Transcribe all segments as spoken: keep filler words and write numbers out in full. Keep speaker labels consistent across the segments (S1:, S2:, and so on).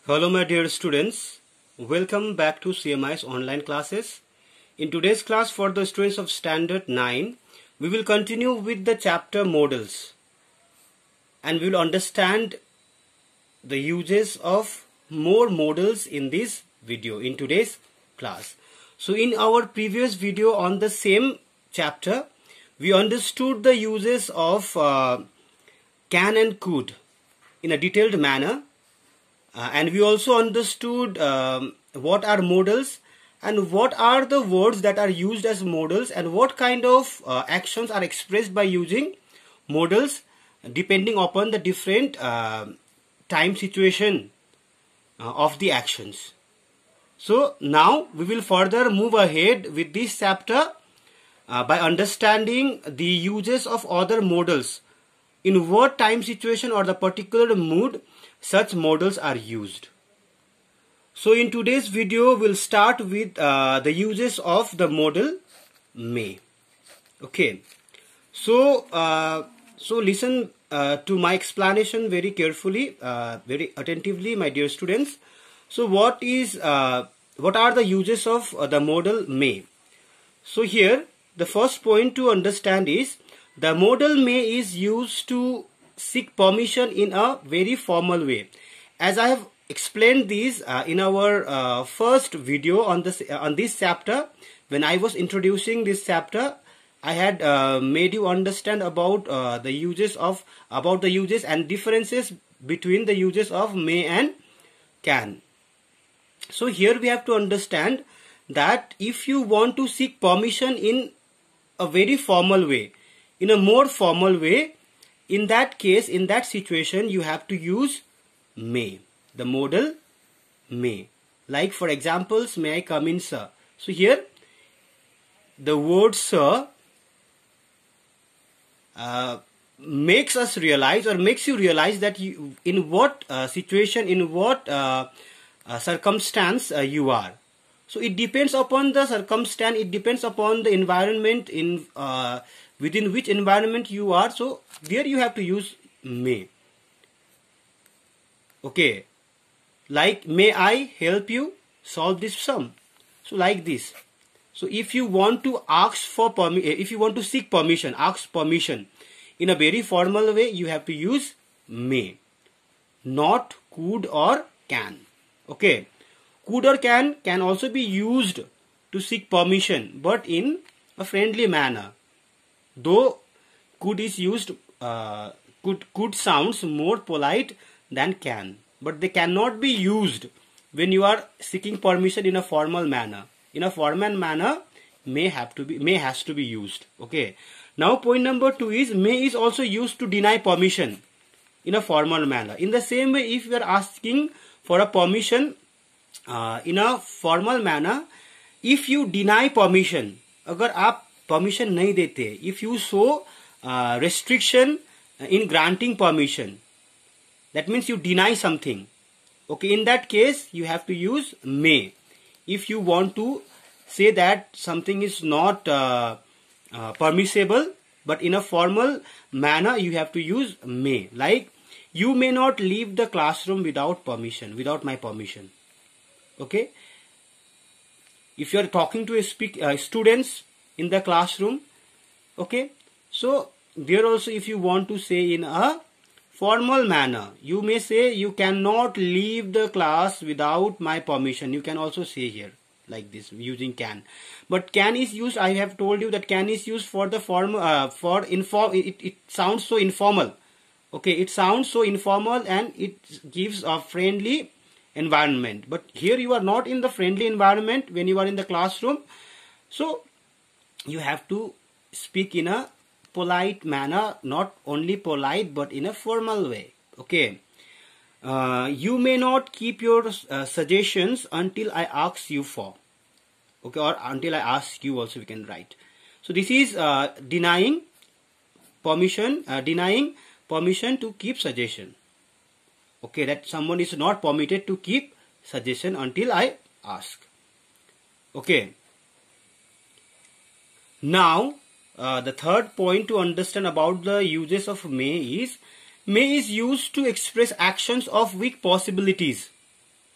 S1: Hello my dear students, welcome back to C M I's online classes. In today's class for the students of standard nine, we will continue with the chapter modals and we will understand the uses of more modals in this video in today's class. So in our previous video on the same chapter, we understood the uses of uh, can and could in a detailed manner. Uh, and we also understood um, what are modals and what are the words that are used as modals and what kind of uh, actions are expressed by using modals depending upon the different uh, time situation uh, of the actions. So now we will further move ahead with this chapter uh, by understanding the uses of other modals, in what time situation or the particular mood such modals are used. So in today's video we'll start with uh, the uses of the modal may. Okay, so uh, so listen uh, to my explanation very carefully, uh, very attentively, my dear students. So what is uh, what are the uses of uh, the modal may? So here the first point to understand is the modal may is used to seek permission in a very formal way. As I have explained this uh, in our uh, first video on this uh, on this chapter, when I was introducing this chapter, I had uh, made you understand about uh, the uses of about the uses and differences between the uses of may and can. So here we have to understand that if you want to seek permission in a very formal way, in a more formal way, in that case, in that situation, you have to use may, the modal may. Like for examples, may I come in, sir? So here, the word sir uh, makes us realize or makes you realize that you, in what uh, situation, in what uh, uh, circumstance uh, you are. So it depends upon the circumstance, it depends upon the environment in uh, within which environment you are. So there you have to use may. Okay, like may I help you solve this sum? So like this. So if you want to ask for permission, if you want to seek permission, ask permission in a very formal way, you have to use may, not could or can. Okay, could or can can also be used to seek permission, but in a friendly manner. Though could is used, uh, could, could sounds more polite than can, but they cannot be used when you are seeking permission in a formal manner. In a formal manner, may have to be may has to be used. Okay. Now point number two is may is also used to deny permission in a formal manner. In the same way, if you are asking for a permission uh, in a formal manner, if you deny permission, अगर आप permission नहीं देते, if you show uh, restriction in granting permission, that means you deny something. Okay, in that case you have to use may. If you want to say that something is not uh, uh, permissible, but in a formal manner you have to use may. Like, you may not leave the classroom without permission, without my permission. Okay, if you are talking to a speak uh, students in the classroom, okay, so there also if you want to say in a formal manner, you may say you cannot leave the class without my permission. You can also say here like this using can. But can is used, I have told you that can is used for the form uh, for inform it, it sounds so informal. Okay, it sounds so informal and it gives a friendly environment, but here you are not in the friendly environment when you are in the classroom. So you have to speak in a polite manner, not only polite but in a formal way. Okay, uh, you may not keep your uh, suggestions until I ask you for. Okay, or until I ask you also we can write. So this is uh, denying permission, uh, denying permission to keep suggestion. Okay, that someone is not permitted to keep suggestion until I ask. Okay. Now, uh, the third point to understand about the uses of may is, may is used to express actions of weak possibilities.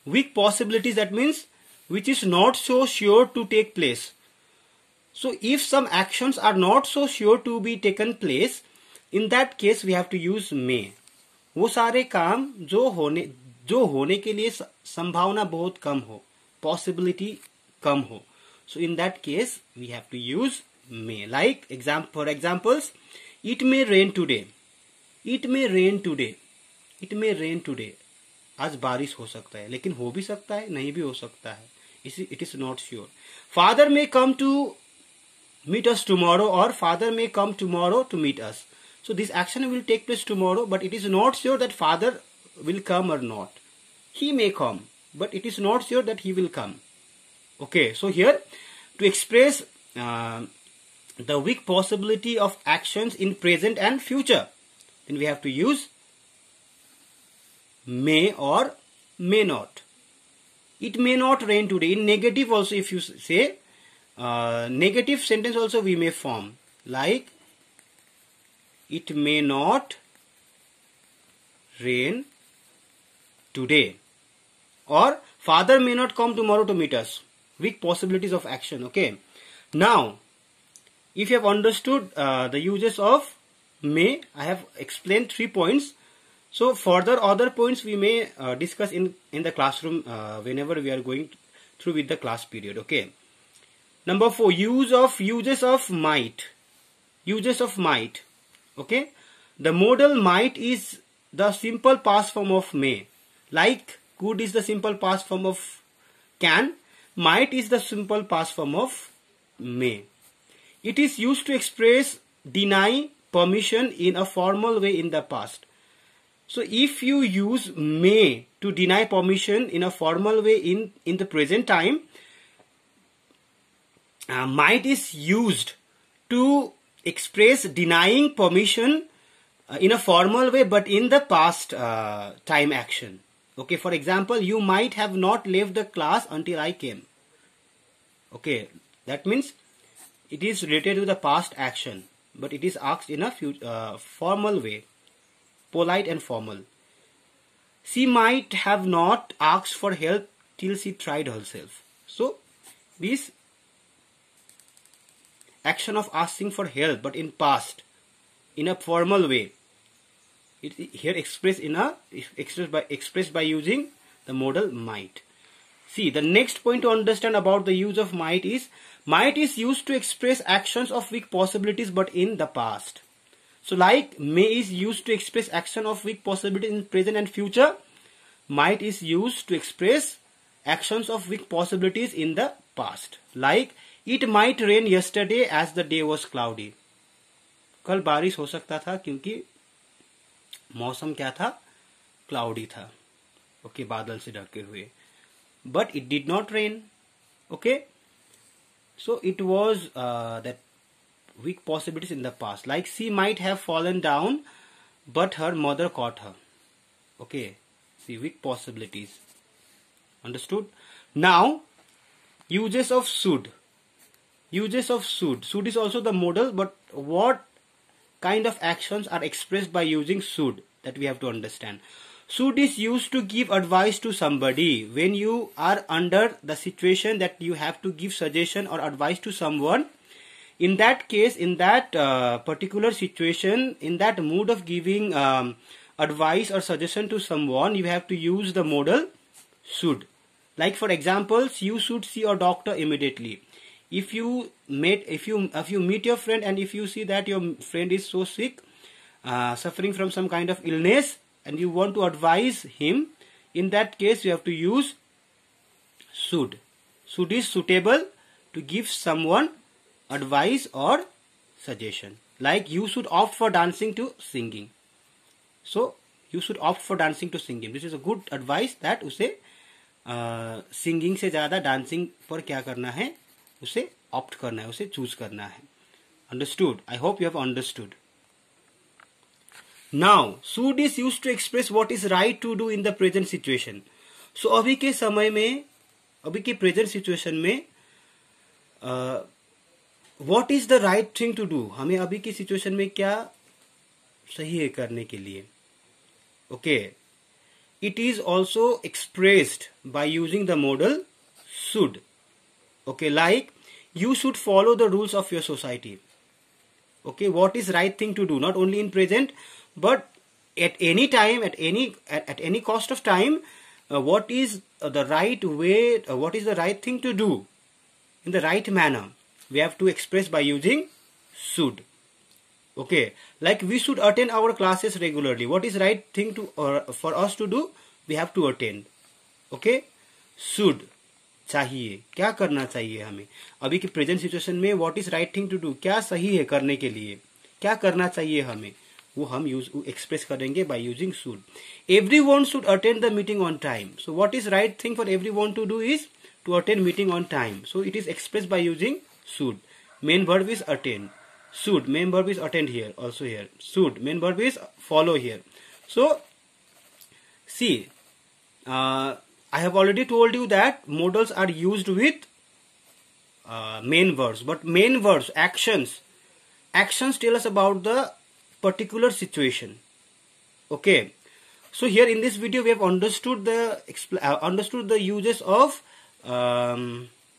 S1: weak possibilities, that means which is not so sure to take place. So if some actions are not so sure to be taken place, in that case we have to use may. वो सारे काम जो होने जो होने के लिए संभावना बहुत कम हो, possibility कम हो, so in that case we have to use may. Like example, for examples, it may rain today. It may rain today. It may rain today. आज बारिश हो सकता है, लेकिन हो भी सकता है, नहीं भी हो सकता है. It is not sure. Father may come to meet us tomorrow, or father may come tomorrow to meet us. So this action will take place tomorrow, but it is not sure that father will come or not. He may come, but it is not sure that he will come. Okay, so here to express uh, the weak possibility of actions in present and future, then we have to use may or may not. It may not rain today. In negative also, if you say uh, negative sentence also we may form, like it may not rain today, or father may not come tomorrow to meet us. Weak possibilities of action. Okay, now if you have understood uh, the uses of may, I have explained three points. So further other points we may uh, discuss in in the classroom uh, whenever we are going through with the class period. Okay, number four, use of uses of might. Uses of might. Okay, the modal might is the simple past form of may. Like could is the simple past form of can, might is the simple past form of may. It is used to express deny permission in a formal way in the past. So if you use may to deny permission in a formal way in, in the present time, uh, might is used to express denying permission uh, in a formal way but in the past uh, time action. Okay, for example, you might have not left the class until I came. Okay, that means it is related to the past action, but it is asked in a uh, formal way, polite and formal. She might have not asked for help till she tried herself. So this action of asking for help but in past in a formal way, it here expressed in a expressed by expressed by using the modal might. See, the next point to understand about the use of might is might is used to express actions of weak possibilities but in the past. So like may is used to express action of weak possibilities in present and future, might is used to express actions of weak possibilities in the past. Like it might rain yesterday as the day was cloudy. कल बारिश हो सकता था क्योंकि मौसम क्या था, cloudy था. ओके, बादल से ढके हुए. But it did not rain. Okay, so it was uh, that weak possibilities in the past. Like she might have fallen down but her mother caught her. Okay, see, weak possibilities. Understood? Now uses of should. Uses of should. Should is also the modal, but what kind of actions are expressed by using should, that we have to understand. Should is used to give advice to somebody when you are under the situation that you have to give suggestion or advice to someone. In that case, in that uh, particular situation, in that mood of giving um, advice or suggestion to someone, you have to use the modal should. Like for examples, you should see a doctor immediately. If you meet, if you if you meet your friend and if you see that your friend is so sick, uh, suffering from some kind of illness, and you want to advise him, in that case you have to use should. Should is suitable to give someone advice or suggestion. Like you should opt for dancing to singing. So you should opt for dancing to singing. This is a good advice that उसे singing से ज़्यादा dancing पर क्या करना है, उसे opt करना है, उसे चूज करना है. Understood? I hope you have understood. Now should is used to express what is right to do in the present situation. So अभी के समय में, अभी के प्रेजेंट सिचुएशन में what is the right thing to do, हमें अभी की सिचुएशन में क्या सही है करने के लिए. Okay, it is also expressed by using the modal should. Okay, like you should follow the rules of your society. Okay, what is right thing to do, not only in present but at any time, at any at, at any cost of time, uh, what is uh, the right way, uh, what is the right thing to do in the right manner, we have to express by using should. Okay, like we should attend our classes regularly. What is right thing to uh, for us to do, we have to attend. Okay, should चाहिए, क्या करना चाहिए हमें अभी की present situation में, what is right thing to do, क्या सही है करने के लिए, क्या करना चाहिए हमें, वो हम यूज एक्सप्रेस करेंगे by using should. Everyone should attend the meeting on time. So what is right thing for everyone to do is to attend meeting on time. So it is express by using should. Main verb is attend. Should, main verb is attend here, also here. Should, main verb is follow here. So, see, uh, I have already told you that modals are used with uh, main verbs. But main verbs, actions, actions tell us about the particular situation. Okay. So here in this video we have understood the uh, understood the uses of um,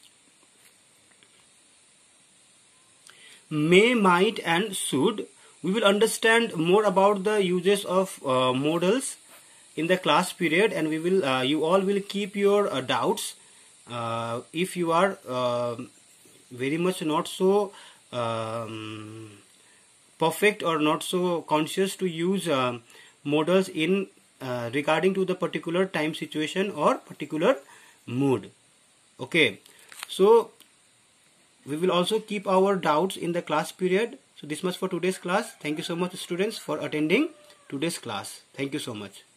S1: may, might and should. We will understand more about the uses of uh, modals in the class period, and we will uh, you all will keep your uh, doubts uh, if you are uh, very much not so um, perfect or not so conscious to use uh, modals in uh, regarding to the particular time situation or particular mood. Okay, so we will also keep our doubts in the class period. So this much for today's class. Thank you so much students for attending today's class. Thank you so much.